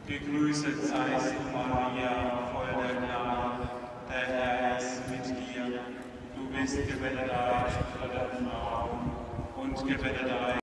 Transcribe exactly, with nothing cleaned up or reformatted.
Gegrüßet seist du, Maria, voll der Gnade, der Herr ist mit dir. Du bist gebenedeit unter den Frauen und gebenedeit